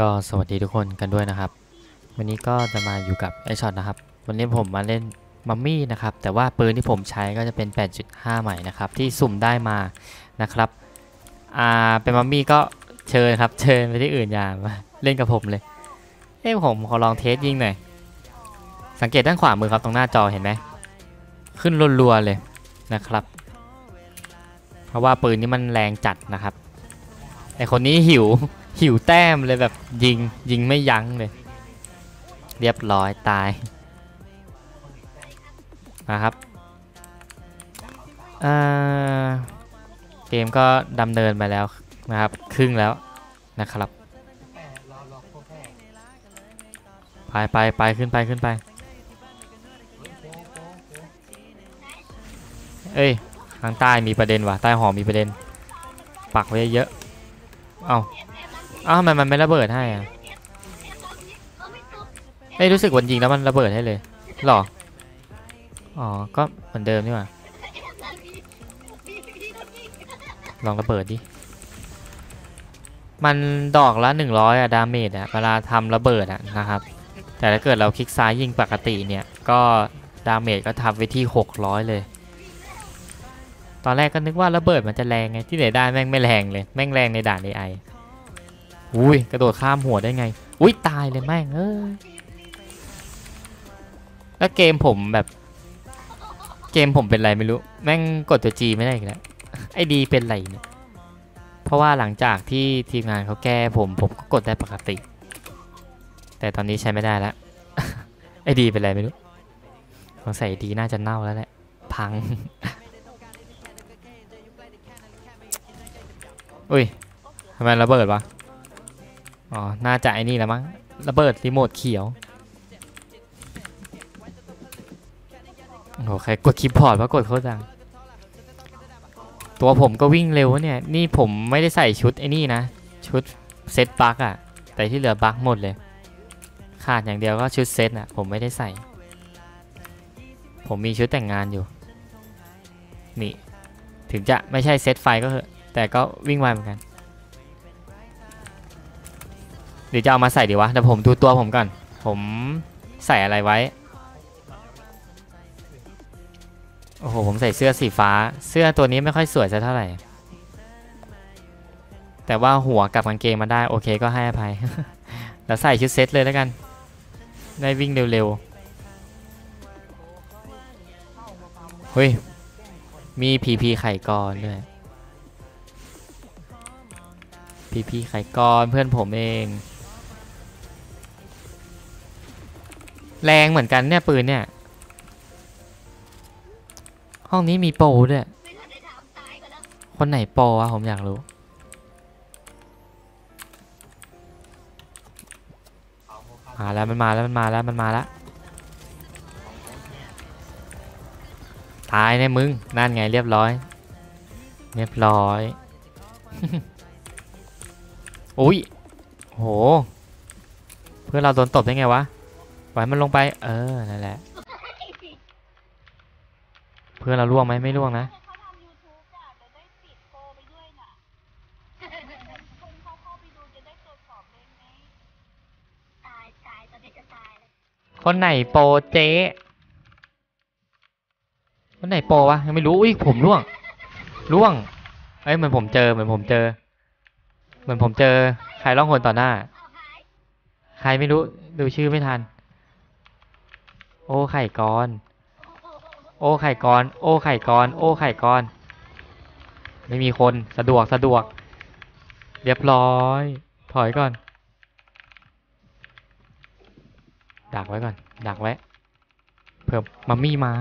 ก็สวัสดีทุกคนกันด้วยนะครับวันนี้ก็จะมาอยู่กับไอช็อตนะครับวันนี้ผมมาเล่นมัมมี่นะครับแต่ว่าปืนที่ผมใช้ก็จะเป็น 8.5 ใหม่นะครับที่สุ่มได้มานะครับเป็นมัมมี่ก็เชิญครับเชิญไปที่อื่นอย่ามาเล่นกับผมเลยผมขอลองเทสยิงหน่อยสังเกตด้านขวามือครับตรงหน้าจอเห็นไหมขึ้นรัวๆเลยนะครับเพราะว่าปืนนี้มันแรงจัดนะครับไอคนนี้หิวแต้มเลยแบบยิงไม่ยั้งเลยเรียบร้อยตายนะครับเกมก็ดำเนินไปแล้วนะครับครึ่งแล้วนะครับไปขึ้นไปเอ้ยทางใต้มีประเด็นว่ะใต้หอมีประเด็นปักไว้เยอะเอ้าทำไมมันไม่ระเบิดให้อะรู้สึกวันยิงแล้วมันระเบิดให้เลยหรออ๋อก็เหมือนเดิมนี่หว่าลองระเบิดดิมันดอกละ100อะดาเมจอะเวลาทำระเบิดอะนะครับแต่ถ้าเกิดเราคลิกซ้ายยิงปกติเนี่ยก็ดาเมจก็ทำไว้ที่600เลยตอนแรกก็นึกว่าระเบิดมันจะแรงไงที่ไหนได้แม่งไม่แรงเลยแม่งแรงในด่าน AI อุ้ยกระโดดข้ามหัวได้ไงอุ้ยตายเลยแม่งแล้วเกมผมเป็นไรไม่รู้แม่งกดตัว G ไม่ได้อีกแล้วไอดีเป็นไรเนี่ยเพราะว่าหลังจากที่ทีมงานเขาแก้ผมก็กดได้ปกติแต่ตอนนี้ใช้ไม่ได้แล้วไอดีเป็นไรไม่รู้สงสัยดีน่าจะเน่าแล้วแหละพังอุ้ยทำไมระเบิดวะอ๋อน่าจะไอ้นี่แล้วมั้งระเบิดรีโมทเขียวโอ้ใครกดคีย์บอร์ดว่ากดโคตรดังตัวผมก็วิ่งเร็วเนี่ยนี่ผมไม่ได้ใส่ชุดไอ้นี่นะชุดเซตบั๊กอะแต่ที่เหลือบั๊กหมดเลยขาดอย่างเดียวก็ชุดเซตอะผมไม่ได้ใส่ผมมีชุดแต่งงานอยู่นี่ถึงจะไม่ใช่เซตไฟก็เถอะแต่ก็วิ่งไวเหมือนกันหรือจะเอามาใส่ดีวะเดี๋ยวผมดูตัวผมก่อนผมใส่อะไรไว้โอ้โหผมใส่เสื้อสีฟ้าเสื้อตัวนี้ไม่ค่อยสวยสักเท่าไหร่แต่ว่าหัวกับกางเกงมาได้โอเคก็ให้อภัย แล้วใส่ชุดเซตเลยแล้วกันได้วิ่งเร็วๆเฮ้ยมีพีไข่กรด้วยพีไข่กรเพื่อนผมเองแรงเหมือนกันเนี่ยปืนเนี่ยห้องนี้มีโปรด้วยคนไหนโปรวะผมอยากรู้มาแล้วมันมาแล้วตายเนี่ยมึงนั่นไงเรียบร้อยอุ้ยโหเพื่อนเราโดนตบได้ไงวะปล่อยมันลงไปนั่นแหละเพื่อนเราล่วงไหมไม่ล่วงนะคนไหนโปรเจ๊คนไหนโปรวะยังไม่รู้อุ้ยผมล่วงเหมือนผมเจอใครร้องหนต่อหน้าใครไม่รู้ดูชื่อไม่ทันโอ้ไข่กรไม่มีคนสะดวกเรียบร้อยถอยก่อนดักไว้เผื่อมัมมี่มา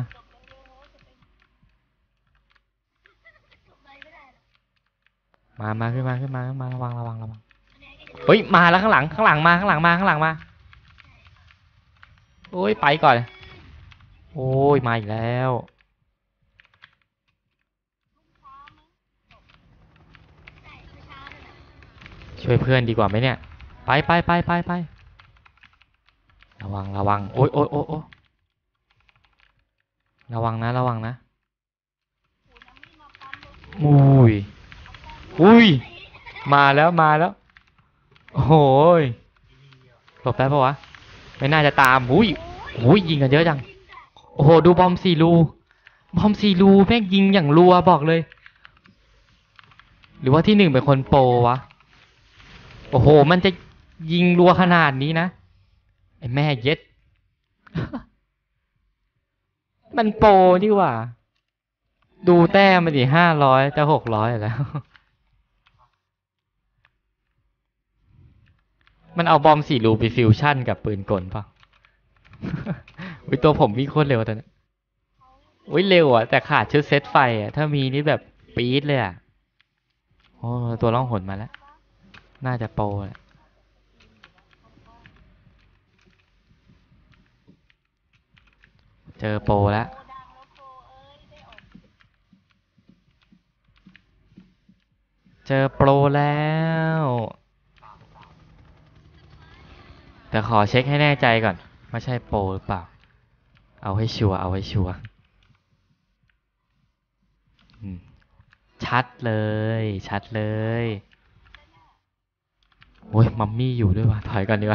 ขึ้นมาระวังเฮ้ยมาแล้วข้างหลังมาโอ้ยไปก่อนโอ้ยมาอีกแล้วช่วยเพื่อนดีกว่าไหมเนี่ยไประวังโอ้ยระวังนะอุ้ยมาแล้วโอ้ยหลบได้ปะวะไม่น่าจะตามหุยยิงกันเยอะจังโอ้โหดูบอม4 รูแม่งยิงอย่างรัวบอกเลยหรือว่าที่ 1เป็นคนโปรวะโอ้โหมันจะยิงรัวขนาดนี้นะไอ้แม่เย็ด มันโปรนี่หว่าดูแต้มมันดิ500จะ600แล้วมันเอาบอม4 รูไปฟิวชั่นกับปืนกลป่ะ อุ้ยตัวผมวิ่งโคตรเร็วตอนนี้อุ้ยเร็วอ่ะแต่ขาดชุดเซตไฟอ่ะถ้ามีนี่แบบปี๊ดเลยอ่ะโอ้ตัวล่องหนมาแล้วน่าจะโปรแหละเจอโปรแล้วเจอโปรแล้วแต่ขอเช็คให้แน่ใจก่อนว่าใช่โปรหรือเปล่าเอาให้ชัวร์อืมชัดเลยโอ้ยมัมมี่อยู่ด้วยว่ะถอยก่อนดีกว่า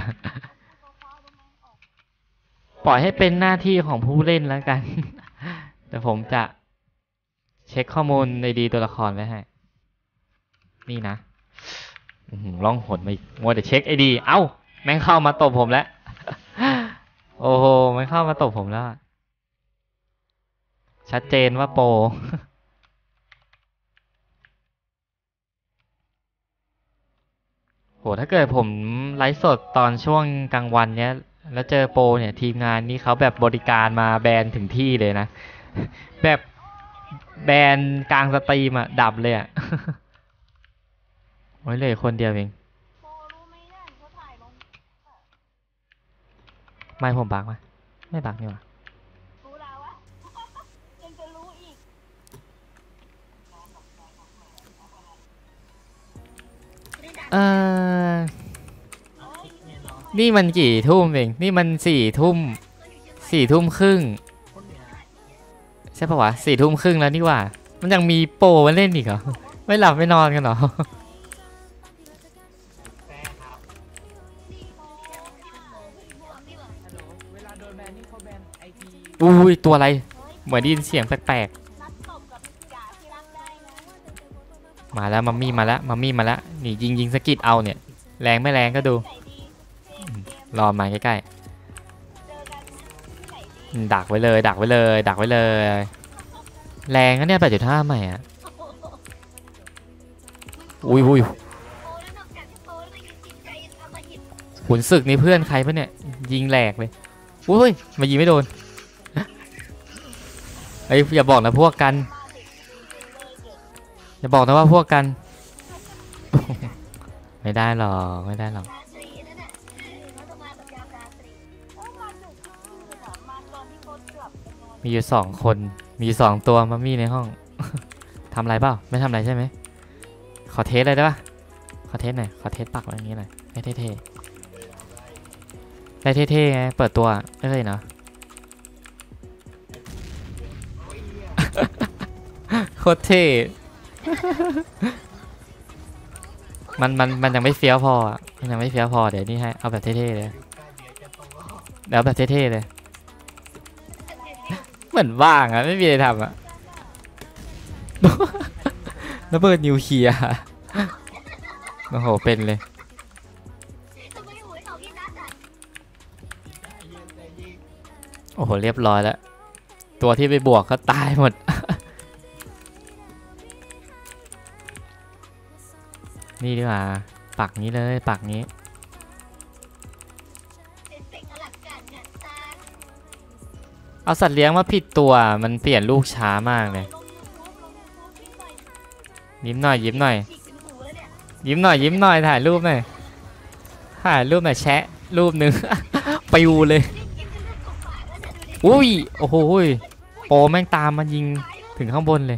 ปล่อยให้เป็นหน้าที่ของผู้เล่นแล้วกัน แต่ผมจะเช็คข้อมูลในดีตัวละครไว้ให้นี่นะล่องหนมาอีกมัวแต่เช็คไอดีเอ้าแม่งเข้ามาตบผมแล้ว โอ้โหแม่งเข้ามาตบผมแล้วชัดเจนว่าโปร โหถ้าเกิดผมไลฟ์สดตอนช่วงกลางวันเนี้ยแล้วเจอโปรเนี่ยทีมงานนี้เขาแบบบริการมาแบนถึงที่เลยนะ แบบแบนกลางสตรีมอ่ะดับเลยอ่ะ โอ้ยเลยคนเดียวเองไม่ผมบักไหมไม่บักนี่หว่าเออนี่มันกี่ทุ่มเองนี่มัน4 ทุ่มครึ่งใช่ปะวะ4 ทุ่มครึ่งแล้วนี่ว่ามันยังมีโปรมาเล่นอีกเหรอไม่หลับไม่นอนกันเหรออุ้ยตัวอะไรเหมือนได้ยินเสียงแปลกๆมาแล้วมัมมี่มาแล้วนี่ยิงสกิดเอาเนี่ยแรงไม่แรงก็ดูรอมาใกล้ๆดักไว้เลยแรงนะเนี่ย8.5ใหม่อ่ะอุ้ยขุนศึกนี่เพื่อนใครปะเนี่ยยิงแหลกเลยอุ้ยมายิงไม่โดนไอ้อย่าบอกนะพวกกันอย่าบอกนะว่าพวกกันไม่ได้หรอกมีอยู่2 คนมี2 ตัวมัมมี่ในห้อง ทำอะไรเปล่าไม่ทำอะไรใช่ไหมขอเทสเลยได้ปะขอเทสหน่อยขอเทสปักไว้อย่างงี้หน่อยให้เท่ๆได้เท่ๆไงเปิดตัวไม่เคยเนาะ โคตรเท่ มันยังไม่เฟี้ยวพอมันยังไม่เฟี้ยวพอเดี๋ยวนี่ให้เอาแบบเท่ๆเลยเดี๋ยวแบบเท่ๆเลยเหมือนว่างอะไม่มีอะไรทำอะ ระเบิดนิวเคลียร์โอ้โหเป็นเลยโอ้โหเรียบร้อยแล้วตัวที่ไปบวกก็ตายหมด นี่ดีกว่าปักนี้เลยปักนี้เอาสัตว์เลี้ยงมาผิดตัวมันเปลี่ยนลูกช้ามากเลยยิ้มหน่อยถ่ายรูปหน่อยแชะรูปหนึ่ง ปิวเลยอุ้ยโอ้โหโปรแม่งตามมายิงถึงข้างบนเลย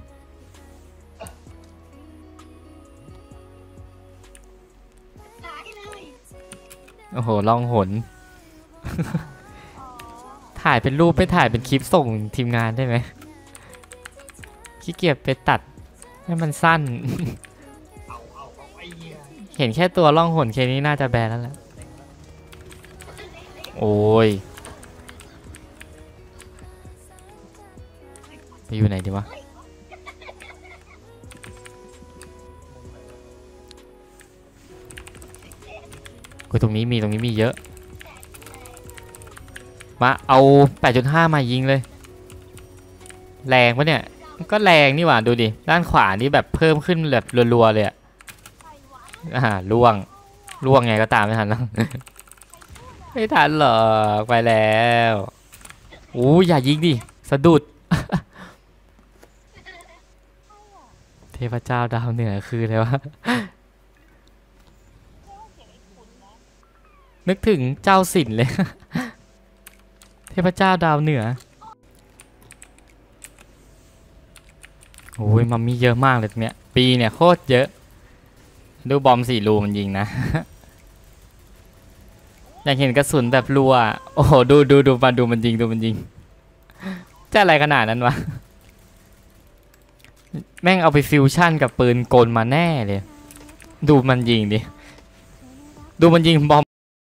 โอ้โหล่องหน ถ่ายเป็นรูปไปถ่ายเป็นคลิปส่งทีมงานได้ไหมขี้เกียจไปตัดให้มันสั้น เห็นแค่ตัวล่องหนแค่นี้น่าจะแบนแล้วแหละโอ้ยไปอยู่ไหนดีวะกูตรงนี้มีเยอะมาเอา 8.5 มายิงเลยแรงปะเนี่ยก็แรงนี่หว่าดูดิด้านขวานี่แบบเพิ่มขึ้นแบบรัวๆเลยอะล่วงไงก็ตามไม่ทันแล้ว ไม่ทันหรอกไปแล้วอู้อย่ายิงดิสะดุด เทพเจ้าดาวเหนือคืออะไรวะ นึกถึงเจ้าสินเลย เทพเจ้าดาวเหนือโอ้ยมัมมี่เยอะมากเลยตรงเนี้ยปีเนี่ยโคตรเยอะดูบอม4 รูมันยิงนะ อยากเห็นกระสุนแบบรัวโอ้โหดูมันยิงจะอะไรขนาดนั้นวะ แม่งเอาไปฟิวชั่นกับปืนกลมาแน่เลยดูมันยิงดิดูมันยิงบอม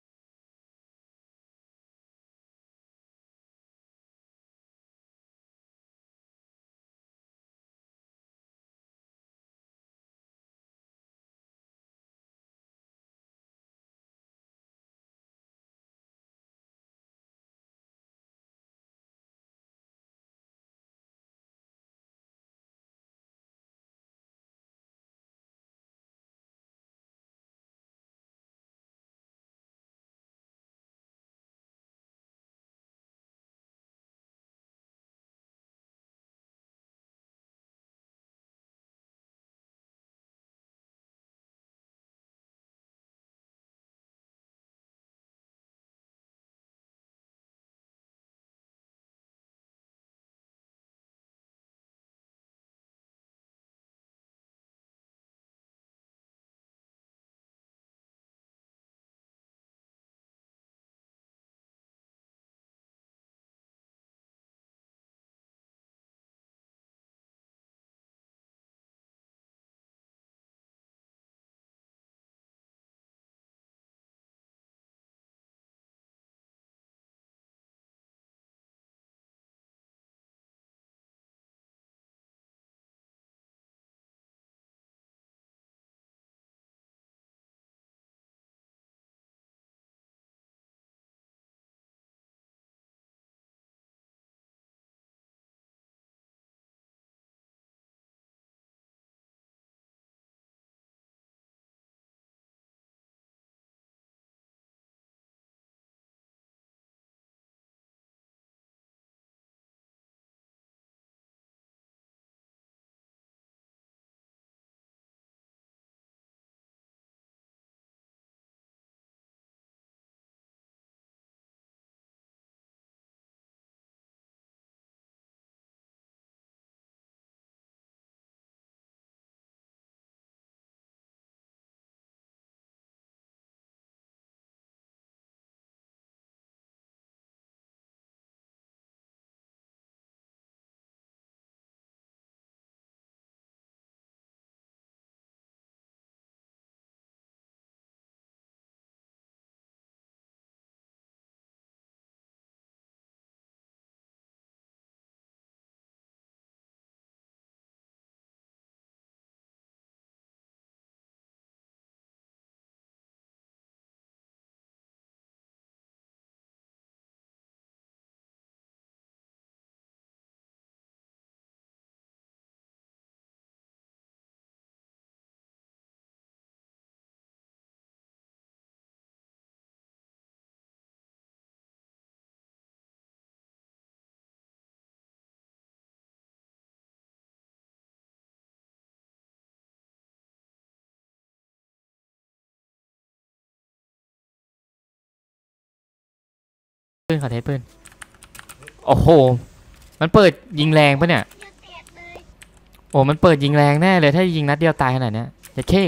ปืนขอเทสปืนโอ้โหมันเปิดยิงแรงปะเนี่ยโอ้มันเปิดยิงแรงแน่เลยถ้ายิงนัดเดียวตายขนาดเนี้ยจะเข้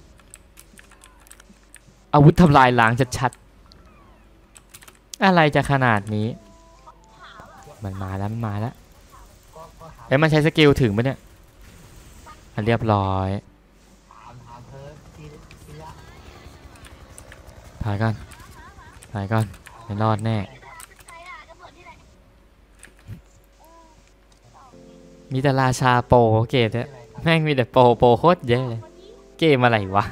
อาวุธทำลายล้างชัดๆอะไรจะขนาดนี้มันมาแล้วมันใช้สกิลถึงปะเนี่ยเรียบร้อยถ่ายก่อนไม่รอดแน่มีแต่ราชาโปเกมเนี่ยแม่งมีแต่โปโคตรเยอะเลยเกมอะไรวะ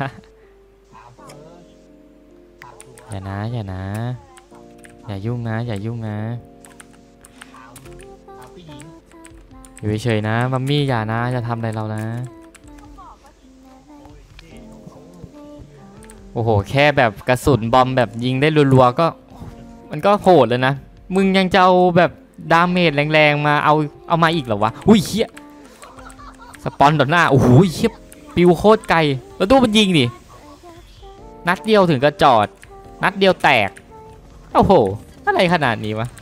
อย่านะอย่านะอย่ายุ่งนะอย่ายุ่งนะอยู่เฉยๆนะมัมมี่อย่านะจะทำอะไรเรานะโอ้โหแค่แบบกระสุนบอมแบบยิงได้รัวๆก็มันก็โหดเลยนะมึงยังจะเอาแบบดาเมจแรงๆมาเอามาอีกเหรอวะอุ้ยเฮียสปอนต่อหน้าโอ้โหเฮียปิวโคตรไกลแล้วตู้มันยิงดินัดเดียวถึงก็จอดนัดเดียวแตกโอ้โหอะไรขนาดนี้วะ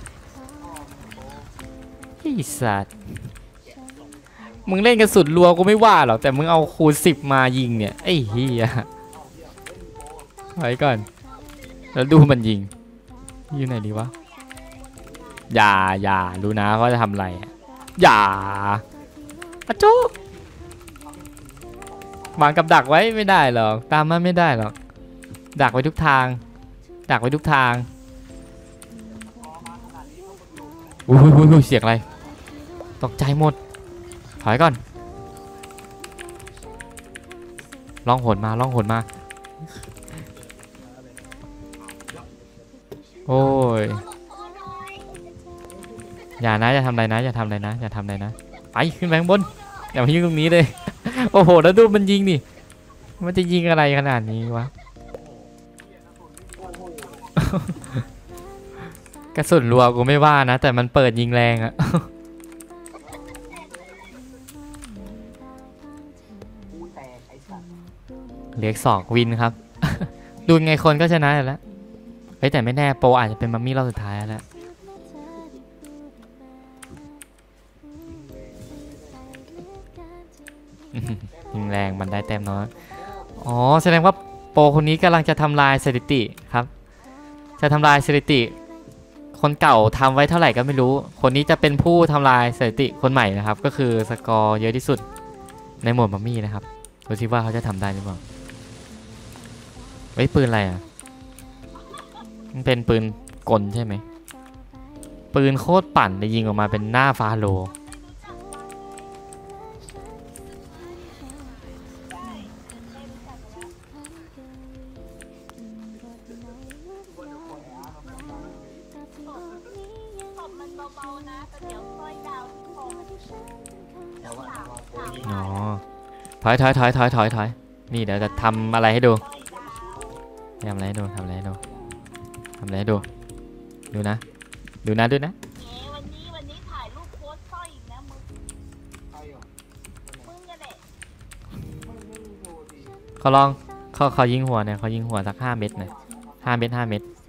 ไอ้สัตว์มึงเล่นกระสุนรัวกูไม่ว่าหรอกแต่มึงเอาคูณ10มายิงเนี่ยไอ้เฮียไว้ก่อนแล้วดูมันยิงอยู่ไหนดีวะอย่ารู้นะเขาจะทำอะไรอย่าอะโจ๊กวางกับดักไว้ไม่ได้หรอกตามมาไม่ได้หรอกดักไว้ทุกทางดักไว้ทุกทางอุ้ยเสียงอะไรตกใจหมดถอยก่อนล่องหนมาโอ้ยอย่านะอย่าทำอะไรนะไปขึ้นไปข้างบนอย่ามายิงตรงนี้เลยโอ้โหแล้วดูมันยิงนี่มันจะยิงอะไรขนาดนี้วะกระสุนรัวกูไม่ว่านะแต่มันเปิดยิงแรงอะเหลือ2วินครับดูไงคนก็ชนะแล้วเฮ้ยแต่ไม่แน่โปรอาจจะเป็นมัมมี่รอบสุดท้ายแล้วยิงแรงมันได้แต้มน้อยอ๋อแสดงว่าโปรคนนี้กำลังจะทำลายสถิติครับจะทำลายสถิติคนเก่าทำไว้เท่าไหร่ก็ไม่รู้คนนี้จะเป็นผู้ทำลายสถิติคนใหม่นะครับก็คือสกอร์เยอะที่สุดในหมวดมัมมี่นะครับดูสิว่าเขาจะทำได้หรือเปล่าไว้ปืนอะไรอ่ะมันเป็นปืนกลใช่ไหมปืนโคตรปั่นเลยยิงออกมาเป็นหน้าฟาโลอ๋อถอยนี่เดี๋ยวจะทำอะไรให้ดูทำอะไรให้ดูดูนะวันนี้ถ่ายรูปโพสสร้อยอีกนะมึงกันแหละเขาลองเขายิงหัวเนี่ยเขายิงหัวสัก5 เม็ดหน่อย5 เม็ด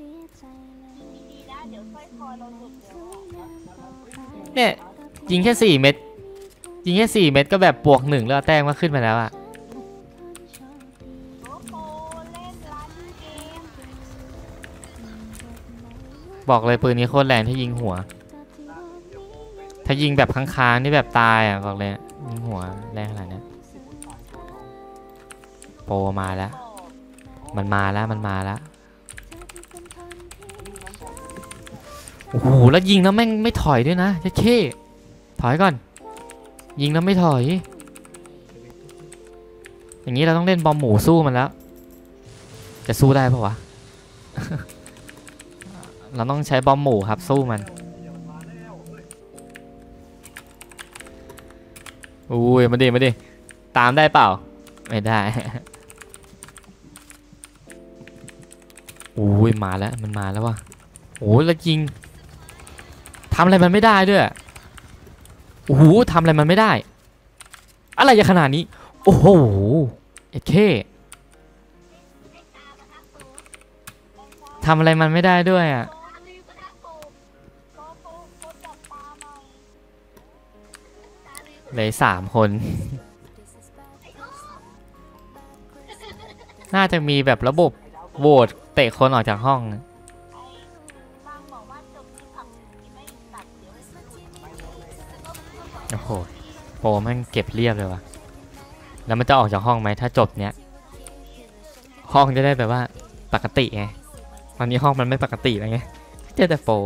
เนี่ยยิงแค่4 เม็ดก็แบบบวก1แล้วแต้มก็ขึ้นมาแล้วอะบอกเลยปืนนี้โคตรแรงที่ยิงหัวถ้ายิงแบบค้างๆนี่แบบตายอ่ะบอกเลยยิงหัวแรงขนาดนี้โปรมาแล้วมันมาแล้วโอ้โหแล้วยิงแล้วแม่งไม่ถอยด้วยนะเท่ถอยก่อนยิงแล้วไม่ถอยอย่างนี้เราต้องเล่นบอมหมูสู้มันแล้วจะสู้ได้ปะวะ เราต้องใช้บอมหมูครับสู้มันอุ้ยมาดิตามได้เปล่าไม่ได้ อุ้ยมาแล้วมันมาแล้วว่ะโอ้แล้วยิงทำอะไรมันไม่ได้ด้วยโอ้โหทำอะไรมันไม่ได้อะไรจะขนาดนี้โอ้โหเอ็ดเคทำอะไรมันไม่ได้ด้วยอ่ะเลย3 คน น่าจะมีแบบระบบโหวตเตะคนออกจากห้องโอ้โหโปรแม่งเก็บเรียบเลยว่ะแล้วมันจะออกจากห้องไหมถ้าจบเนี้ยห้องจะได้แบบว่าปกติไงตอนนี้ห้องมันไม่ปกติแล้วไงเจอแต่โปร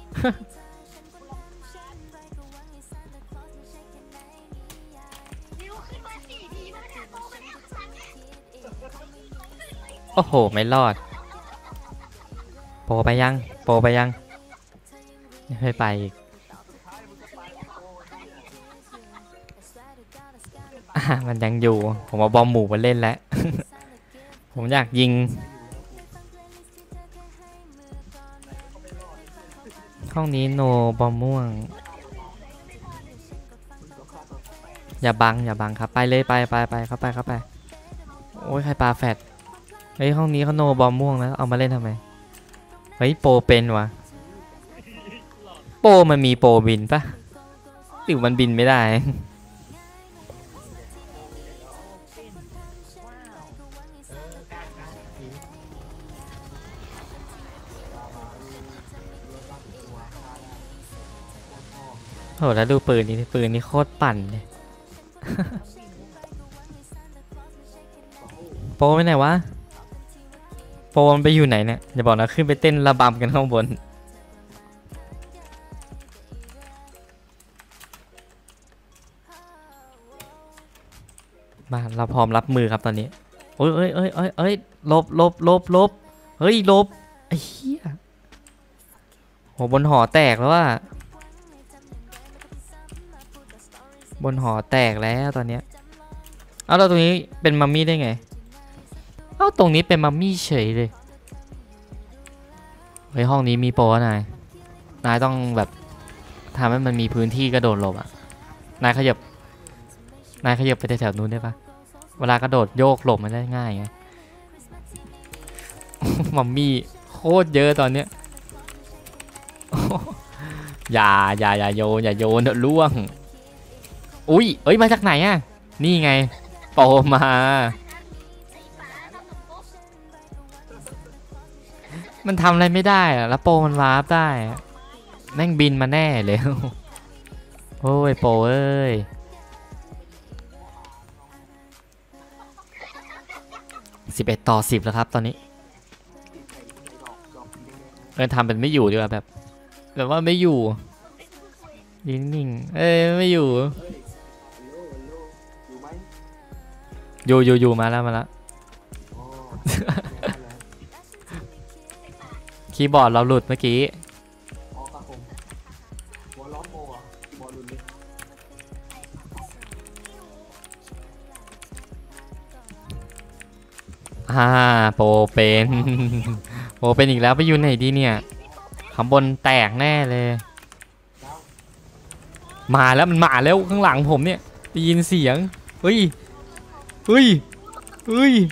โอ้โหไม่รอดโปรไปยังโปรไปยังไม่ไปอีกมันยังอยู่ผมเอาบอมหมูมาเล่นแล้ว ผมอยากยิงห้องนี้โนบอมม่วงอย่าบังครับไปเลยไปเข้าไปโอ้ยใครปาแฟดเฮ้ยห้องนี้เขาโนบอมม่วงแล้วเอามาเล่นทำไมเฮ้ยโปรเป็นวะโปรมันมีโปรบินปะหรือมันบินไม่ได้โหแล้วดูปืนนี่โคตรปั่นเลย โปรไปไหนวะโปรมันไปอยู่ไหนเนี่ยอย่าบอกนะขึ้นไปเต้นระบำกันข้างบนมาเราพร้อมรับมือครับตอนนี้โอ้ยลบเฮ้ยลบไอ้เหี้ยโหบนหอแตกแล้วว่าบนหอแตกแล้วตอนเนี้ยเอาเราตรงนี้เป็นมัมมี่ได้ไงเอาตรงนี้เป็นมัมมี่เฉยเลยเฮ้ยห้องนี้มีโปรนายต้องแบบทำให้มันมีพื้นที่กระโดดหลบอ่ะนายขยับไปแถวนู้นได้ปะเวลากระโดดโยกหลบมันได้ง่ายไง มัมมี่โคตรเยอะตอนเนี้ย อย่าโยนเดี๋ยวล่วงอุ้ยเอ้ยมาจากไหนอ่ะนี่ไงโปรมามันทำอะไรไม่ได้อะแล้วโปรมันวาร์ปได้แม่งบินมาแน่เลย โอ้ยโปรเอ้ย11-10แล้วครับตอนนี้ทำเป็นไม่อยู่ดีกว่าแบบว่าไม่อยู่นิ่งไม่อยู่อยู่มาแล้วคีย์บอร์ดเราหลุดเมื่อกี้โปรเป็น โปรเป็นอีกแล้วไปอยู่ไหนดีเนี่ยข้างบนแตกแน่เลยมาแล้วมันมาแล้วข้างหลังผมเนี่ยได้ยินเสียงเฮ้ยอุ้ย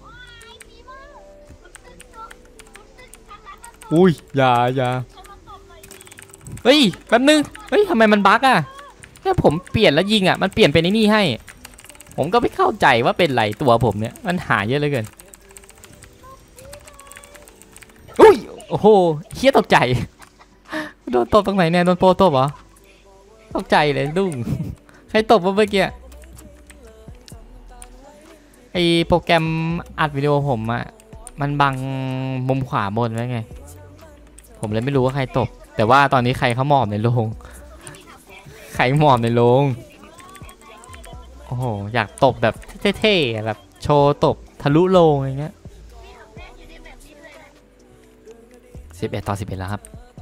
อย่าเฮ้ยแป๊บนึงเฮ้ยทำไมมันบั๊กอ่ะแค่ผมเปลี่ยนแล้วยิงอ่ะมันเปลี่ยนเป็นไอ้นี่ให้ผมก็ไม่เข้าใจว่าเป็นไรตัวผมเนี่ยมันหายเยอะเหลือเกินอุ้ยโอ้โหเฮี้ยตกใจโดนตบตรงไหนเนี่ยโดนโปรตบเหรอตกใจเลยดุ้งใครตบวะเมื่อกี้ไอโปรแกรมอัดวิดีโอผมอะมันบังมุมขวาบนไว้ไงผมเลยไม่รู้ว่าใครตบแต่ว่าตอนนี้ใครเขาหมอบในโรงโอ้โหอยากตบแบบเท่ๆแบบโชว์ตบทะลุโรงอย่างเงี้ย11-11แล้วครับ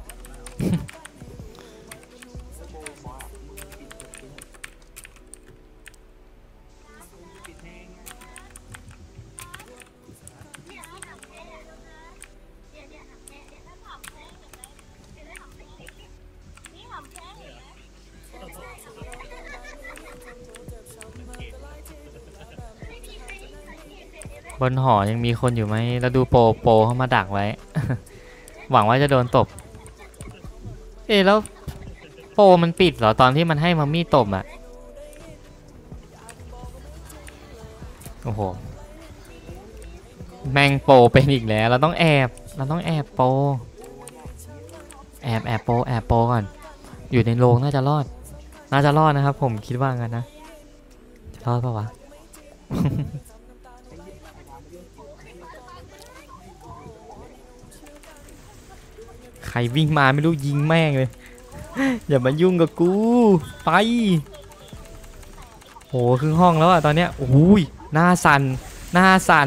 บนหอยังมีคนอยู่ไหมแล้วดูโปรเข้ามาดักไว้ หวังว่าจะโดนตบแล้วโปรมันปิดเหรอตอนที่มันให้มัมมี่ตบอ่ะโอ้โหแม่งโปรเป็นอีกแล้วเราต้องแอบโปรแอบโปรก่อนอยู่ในโรงน่าจะรอดนะครับผมคิดว่างั้นนะจะรอดปะวะใครวิ่งมาไม่รู้ยิงแม่งเลยอย่ามายุ่งกับกูไปโหครึ่งห้องแล้วอะตอนเนี้ยโอ้ยหน้าสั่นหน้าสั่น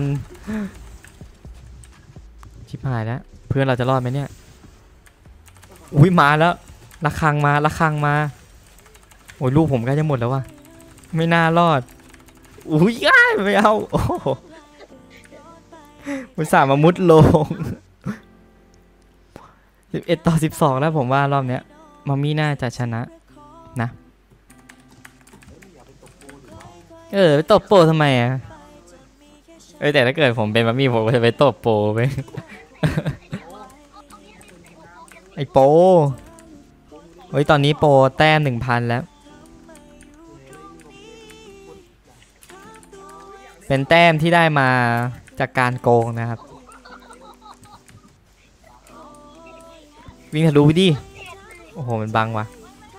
ชิบหายแล้วเพื่อนเราจะรอดไหมเนี่ยอุ้ยมาแล้วระฆังมาระฆังมาโอ้ยลูกผมใกล้จะหมดแล้วว่ะไม่น่ารอดอุ้ยไม่เอาโอ้อุตส่าห์มามุดลง11-12แล้วผมว่ารอบเนี้ยมัมมี่น่าจะชนะนะไปตบโปทำไมอ่ะแต่ถ้าเกิดผมเป็นมัมมี่ผมก็จะไปตบโปไป ไอโปตอนนี้โปแต้ม 1,000 แล้วเป็นแต้มที่ได้มาจากการโกงนะครับวิ่งทะลุไปดิโอ้โหมันบังวะ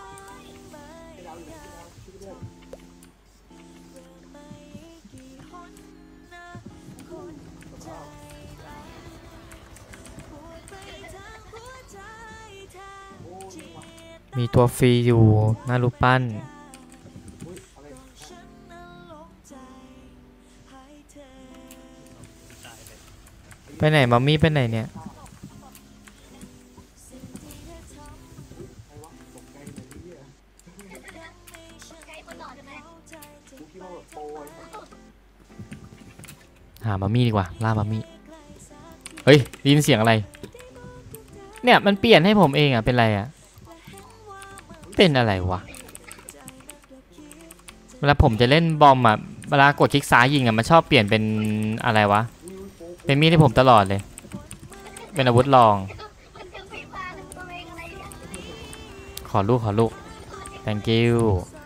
มีตัวฟรีอยู่หน้ารูปปั้นไปไหนมัมมี่ไปไหนเนี่ยหามัมมี่ดีกว่าล่ามัมมี่เฮ้ยได้ยินเสียงอะไรเนี่ยมันเปลี่ยนให้ผมเองอ่ะเป็นไรอ่ะเป็นอะไรวะเวลาผมจะเล่นบอมอ่ะเวลากดคลิกซ้ายยิงอ่ะมันชอบเปลี่ยนเป็นอะไรวะเป็นมีดที่ผมตลอดเลยเป็นอาวุธรองขอลูก thank you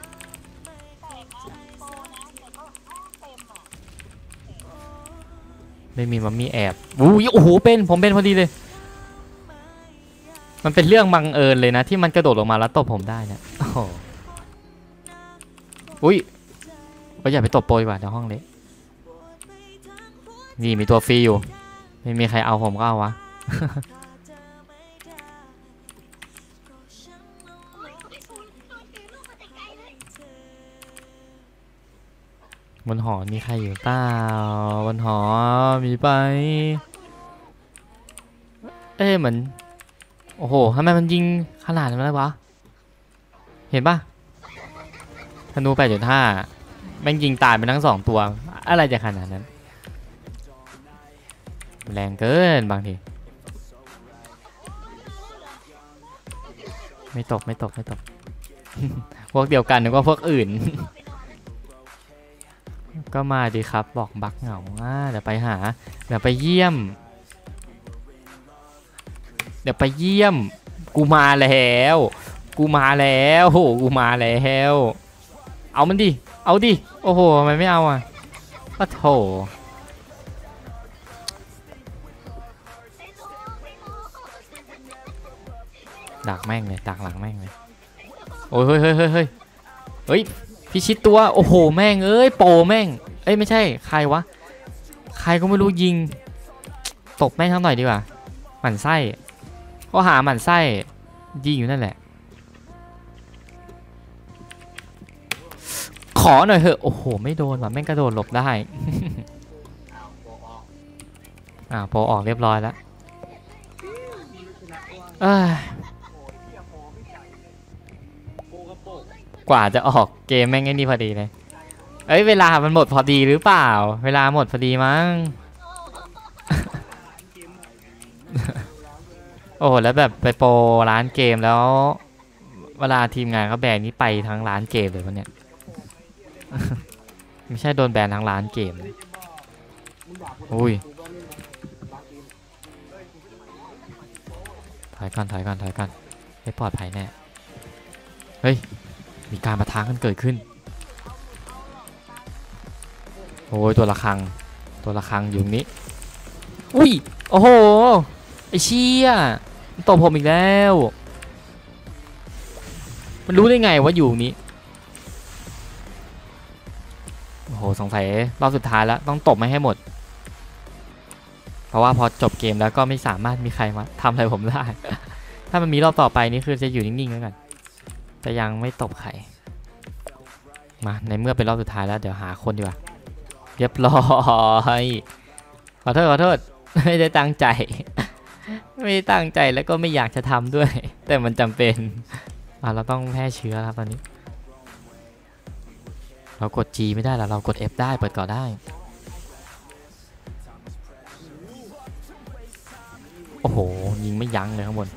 ไม่มีมัมมี่แอบโอ้โหผมเป็นพอดีเลยมันเป็นเรื่องบังเอิญเลยนะที่มันกระโดดลงมาแล้วตบผมได้เนี่ยโอ้โหก็อย่าไปตบโปรดีกว่าในห้องเล็กนี่มีตัวฟรีอยู่ไม่มีใครเอาผมก็เอาวะ บนหอมีใครอยู่เปล่าบนหอมีไปเหมือนโอ้โหทำไมมันยิงขนาดนั้นเลยวะเห็นปะธนู 8.5 แม่งยิงตายไปทั้ง2ตัวอะไรจะขนาดนั้นแรงเกินบางทีไม่ตก พวกเดียวกันนึกว่าพวกอื่น ก็มาดีครับบอกบักเหงาเดี๋ยวไปหาเดี๋ยวไปเยี่ยมกูมาแล้วโหกูมาแล้วเอามันดิเอาดิโอ้โหทำไมไม่เอาอ่ะปะโถดักแม่งเลยดักหลังแม่งเลยโอ้ยเฮ้ยพิชิตตัวโอ้โหแม่งโปแม่งไม่ใช่ใครวะใครก็ไม่รู้ยิงตบแม่งทั้งหน่อยดีกว่าหมั่นไส้ก็หาหมั่นไส้ยิงอยู่นั่นแหละขอหน่อยเถอะโอ้โหไม่โดนว่ะแม่งกระโดดหลบได้ โปออกเรียบร้อยแล้วกว่าจะออกเกมแม่งไอ้นี่พอดีเลยเวลามันหมดพอดีหรือเปล่าเวลาหมดพอดีมั้ง โอ้โหแล้วแบบไปโปรร้านเกมแล้วเวลาทีมงานเขาแบนนี้ไปทั้งร้านเกมเลยวันเนี้ย ไม่ใช่โดนแบนทั้งร้านเกมอุ้ยถอยก่อนให้ปลอดภัยแน่เฮ้ยมีการปะทะกันเกิดขึ้นโอ้ยตัวละครังอยู่นี้อุ้ยโอ้โหไอเชี่ยตบผมอีกแล้วมันรู้ได้ไงว่าอยู่นี้โอ้โหสงสัยรอบสุดท้ายแล้วต้องตบไม่ให้หมดเพราะว่าพอจบเกมแล้วก็ไม่สามารถมีใครมาทำอะไรผมได้ถ้ามันมีรอบต่อไปนี่คือจะอยู่นิ่งๆแล้วกันแต่ยังไม่ตบใครมาในเมื่อเป็นรอบสุดท้ายแล้วเดี๋ยวหาคนดีกว่าเรียบร้อยขอโทษไม่ได้ตั้งใจไม่ได้ตั้งใจแล้วก็ไม่อยากจะทำด้วยแต่มันจำเป็นเราต้องแพร่เชื้อครับตอนนี้เรากด G ไม่ได้แล้วเรากด F ได้เปิดก่อได้โอ้โหยิงไม่ยั้งเลยข้างบน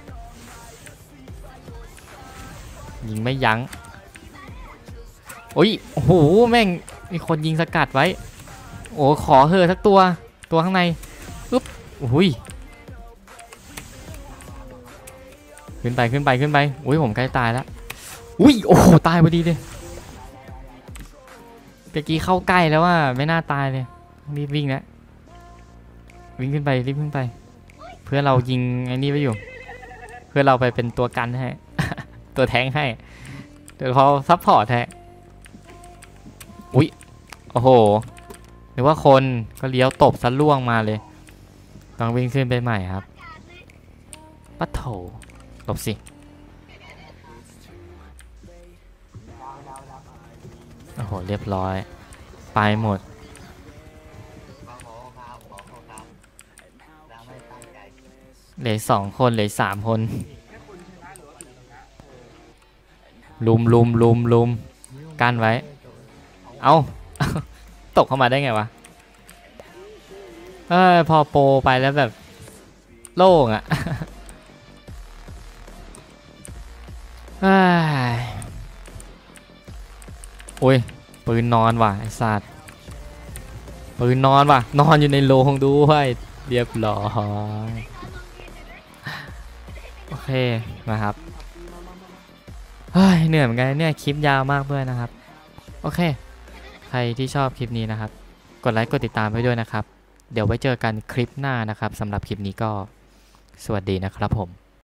ยิงไม่ยั้งโอ้ยโอ้โหแม่งมีคนยิงสกัดไว้โอ้ขอเถอะสักตัวข้างในอุ๊บอุ้ยขึ้นไปอุ้ยผมใกล้ตายแล้วอุ้ยโอ้โหตายพอดีเลยเมื่อกี้เข้าใกล้แล้วว่าไม่น่าตายเลยรีบวิ่งแล้ววิ่งขึ้นไปรีบขึ้นไปเพื่อเรายิงไอ้นี่ไว้อยู่เพื่อเราไปเป็นตัวกันให้ ตัวแทงให้เดี๋ยวเขาซัพพอร์ตแท้อุ้ยโอ้โหหรือว่าคนก็เลี้ยวตบซะล่วงมาเลยต้องวิ่งขึ้นไปใหม่ครับปัดโถหลบสิโอ้โหเรียบร้อยไปหมดเหลือ2 คนเหลือ3 คนลุมกันไว้เอา ตกเข้ามาได้ไงวะพอโปรไปแล้วแบบโล่งอ่ะ โอ้ยปืนนอนว่ะไอ้สัตว์ปืนนอนว่ะนอนอยู่ในโรงด้วยเรียบร้อยโอเคนะครับเหนื่อยเหมือนกันเนี่ยคลิปยาวมากด้วยนะครับโอเคใครที่ชอบคลิปนี้นะครับกดไลค์กดติดตามไว้ด้วยนะครับเดี๋ยวไว้เจอกันคลิปหน้านะครับสำหรับคลิปนี้ก็สวัสดีนะครับผม